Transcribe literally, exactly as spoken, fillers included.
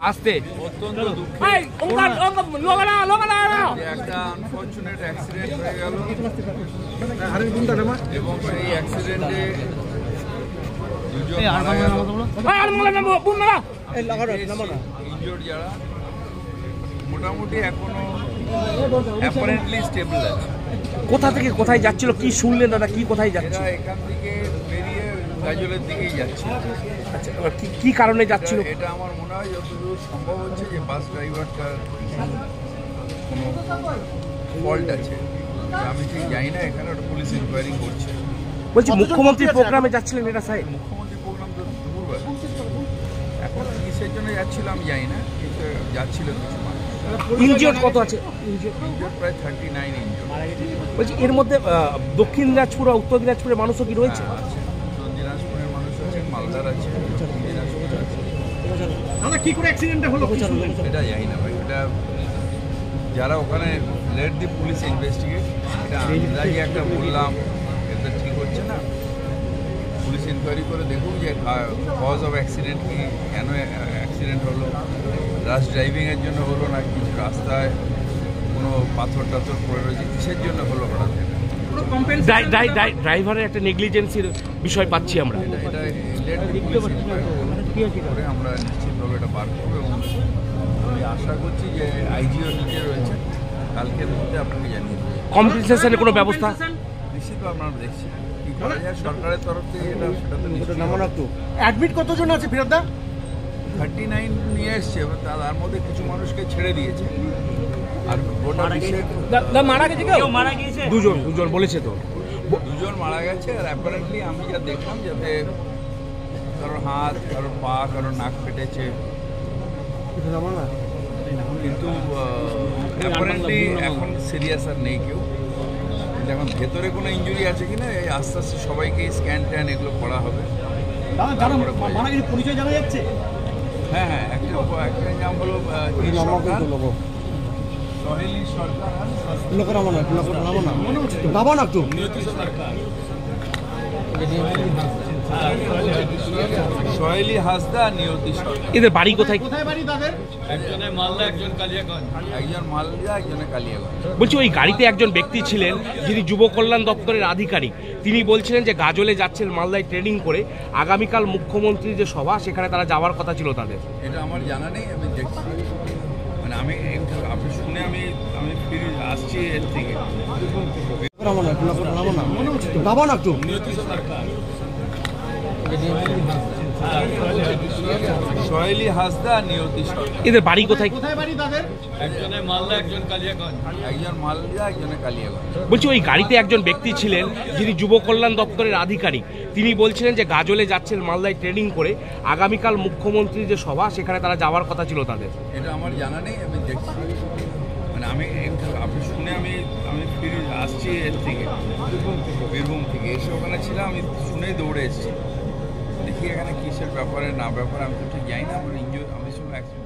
আসতে অত্যন্ত একটা আনফরচুনেট অ্যাক্সিডেন্ট হয়ে গেল এবং সেই অ্যাক্সিডেন্টে দুজন ইনজোর্ড যারা মোটামুটি এখনো অ্যাপারেন্টলি স্টেবল আছে। কোথা থেকে কোথায় যাচ্ছিল, কি শুনলেন দাদা, কি কোথায় যাচ্ছে? এখান থেকে বেরিয়ে গাজলের দিকেই যাচ্ছে। আচ্ছা, কি কারণে যাচ্ছিল? এটা আমার মনে হয় যতদূর সম্ভব হচ্ছে যে বাস ড্রাইভারটার কোনো ফল্ট আছে, আমি ঠিক জানি না। এখানে একটা পুলিশ ইনকোয়ারি করছে। বলছি মুখ্যমন্ত্রীর প্রোগ্রামে যাচ্ছিলেন এটা সাহেব? মুখ্যমন্ত্রীর প্রোগ্রাম তো দূরবার, এখন কিসের জন্য যাচ্ছিল আমি জানি না, কিন্তু যাচ্ছিল কিছু মানুষ। ইনজিওর্ড কত আছে? ইনজিওর্ড প্রায় থার্টি নাইন ইনজিওর্ড। বলছি এর মধ্যে দক্ষিণ দিনাজপুর আর উত্তর দিনাজপুরের মানুষও কি রয়েছে? আছে, উত্তর দিনাজপুরের মানুষ আছে, মালদার আছে, দিনাজপুর আছে। দাদা কি করে অ্যাক্সিডেন্টটা হলো এটা জানি না ভাই, এটা যারা ওখানে লেট দি পুলিশ ইনভেস্টিগেট। এটা আন্দাজে একটা বললাম, এটা ঠিক হচ্ছে না। পুলিশ ইনকোয়ারি করে দেখুক যে কজ অফ অ্যাক্সিডেন্ট কি, কেন অ্যাক্সিডেন্ট হলো, রাশ ড্রাইভিংয়ের জন্য হলো না কি রাস্তায় কোনো পাথর টাথর পড়ে রয়েছে, কিসের জন্য হলো হঠাৎ। ড্রাইভারের একটা নেগলিজেন্সির বিষয় পাচ্ছি আমরা। এটা এটা লেট দি পুলিশ ইনকোয়ারি করে আমরা নিশ্চিতভাবে এটা বার করবো এবং আমি আশা করছি যে আইজিও নিজে রয়েছে, কালকের মধ্যে আপনাকে জানিয়ে দেবো। কম্পেনসেশনের কোনো ব্যবস্থা নিশ্চিতভাবে আপনারা দেখছি কি করা যায় সরকারের তরফ থেকে, এটা সেটা তো নিশ্চিত। অ্যাডমিট কতজন আছে ফিরোজদা? থার্টি নাইন নিয়ে এসছে, তার মধ্যে কিছু মানুষকে ছেড়ে দিয়েছে। আর গোটা মারা গেছে কেউ? মারা গিয়েছে দুজন, দুজন বলেছে তো, দুজন মারা গেছে। আর অ্যাপারেন্টলি আমি যা দেখলাম যাতে কারোর হাত, কারোর পা, কারোর নাক ফেটেছে, কিন্তু অ্যাপারেন্টলি এখন সিরিয়াস আর নেই কেউ। এখন ভেতরে কোনো ইনজুরি আছে কিনা এই আস্তে আস্তে সবাইকে স্ক্যান ট্যান এগুলো করা হবে। পরিচয় জানা যাচ্ছে? হ্যাঁ হ্যাঁ, একটা একটা নাম হলো সহেলি সরকার, সহেলি হাসদা, নিয়তি সরকার। এদের বাড়ি কোথায়? একজনের মালদা, একজন কালিয়াগঞ্জ। একজন মালদা, একজনের কালিয়াগঞ্জ। বলছি ওই গাড়িতে একজন ব্যক্তি ছিলেন যিনি যুব কল্যাণ দপ্তরের আধিকারিক, তিনি বলছিলেন যে গাজলে যাচ্ছেন মালদায় ট্রেনিং করে, আগামীকাল মুখ্যমন্ত্রীর যে সভা সেখানে তারা যাওয়ার কথা ছিল তাদের। এটা আমার জানা নেই, আমি দেখছি, মানে আমি আপনি শুনে আমি আমি ফিরে আসছি এর থেকে। সহেলি হাসদা, নিয়তি সরকার। এদের বাড়ি কোথায়? একজনের মালদা, একজন কালিয়াগঞ্জ। একজন মালদা, একজনের কালিয়াগঞ্জ। বলছি ওই গাড়িতে একজন ব্যক্তি ছিলেন যিনি যুব কল্যাণ দপ্তরের আধিকারিক, তিনি বলছিলেন যে গাজলে যাচ্ছেন মালদায় ট্রেনিং করে, আগামীকাল মুখ্যমন্ত্রীর যে সভা সেখানে তারা যাওয়ার কথা ছিল তাদের। এটা আমার জানা নেই, আমি দেখছি, মানে আমি আপনি শুনে আমি আমি ফিরে আসছি এর থেকে, বীরভূম থেকে এসে ওখানে ছিলাম, আমি শুনেই দৌড়ে এসেছি। দেখি এখানে কিসের ব্যাপারে না ব্যাপারে আমি তো ঠিক জানি না। আমার ইনজুরি, আমি শুনে